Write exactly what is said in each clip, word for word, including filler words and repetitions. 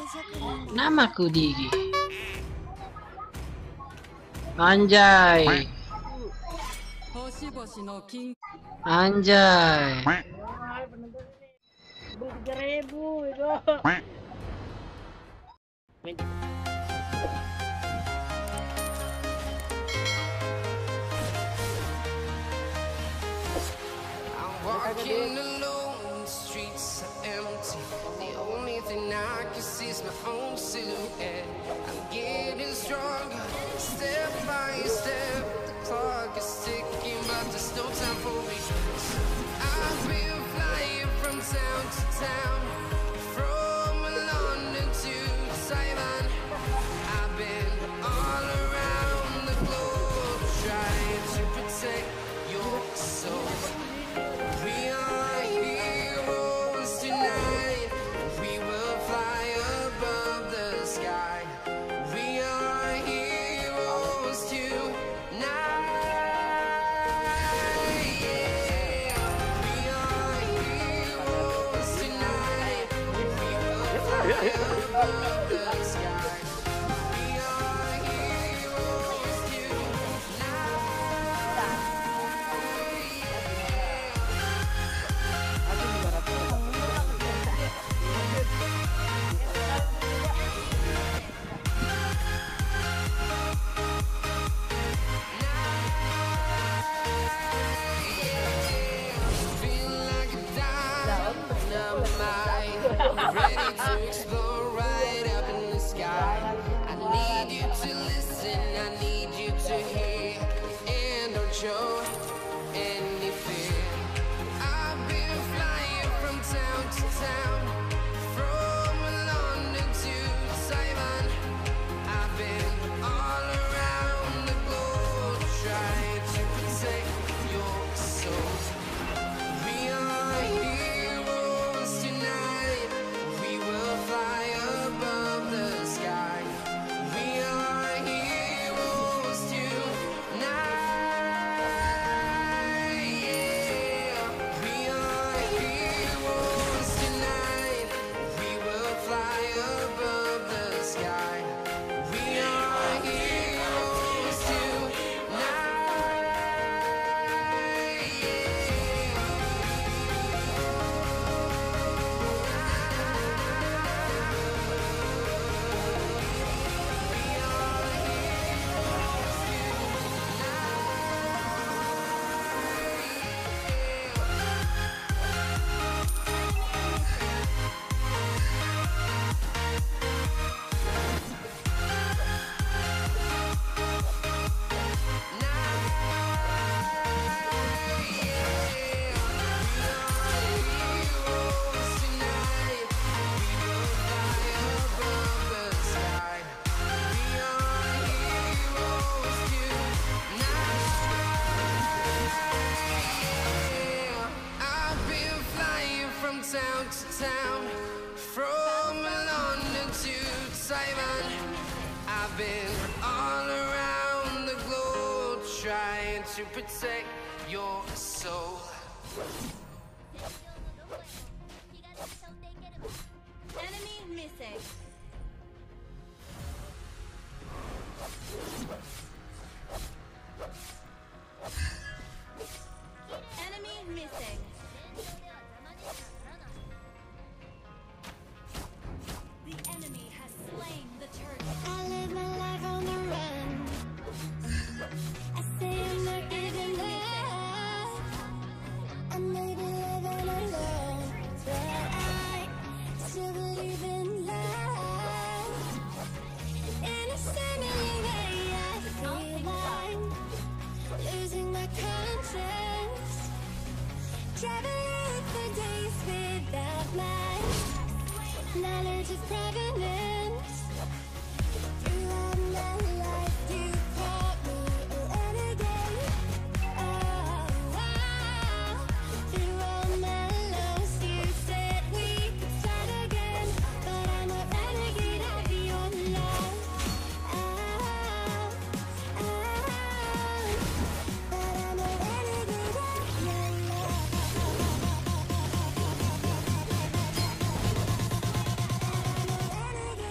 Namaku Digi. Anjay. Anjay. tiga ribu itu. Walking alone, the streets are empty. The only thing I can see is my own silhouette. I'm getting stronger, step by step. The clock is ticking, but there's no time for me. I've been flying from town to town, from London to Taiwan. I've been all around the globe, trying to protect your soul. We are heroes tonight. We will fly above the sky. We are heroes tonight. Yeah. We are heroes tonight. We will fly above the sky. We are heroes tonight. Ready to explore right up in the sky. I need you to listen, I need you to hear, and don't show any fear. I've been flying from town to town, from London to Taiwan. I've been all around the globe, trying to protect your soul. We are heroes tonight. We will fly above the sky. We are heroes tonight. Yeah. We are heroes tonight. We will fly above the sky. We are heroes tonight. Town to town, from London to Taiwan. I've been all around the globe, trying to protect your soul. Enemy missing. Enemy missing. The enemy has slain the turtle. I live my life on the run. I say I'm not giving up. I may be living alone, but I still believe in love. In a similar way, I feel I'm losing my conscience. Traveling for days without my knowledge of provenance. Throughout my life, you called me a renegade. Oh, wow. Through all my lows, you said we could start again. But I'm a renegade of your love. Oh, oh. But I'm a renegade of your love. I'm a renegade.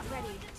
not ready.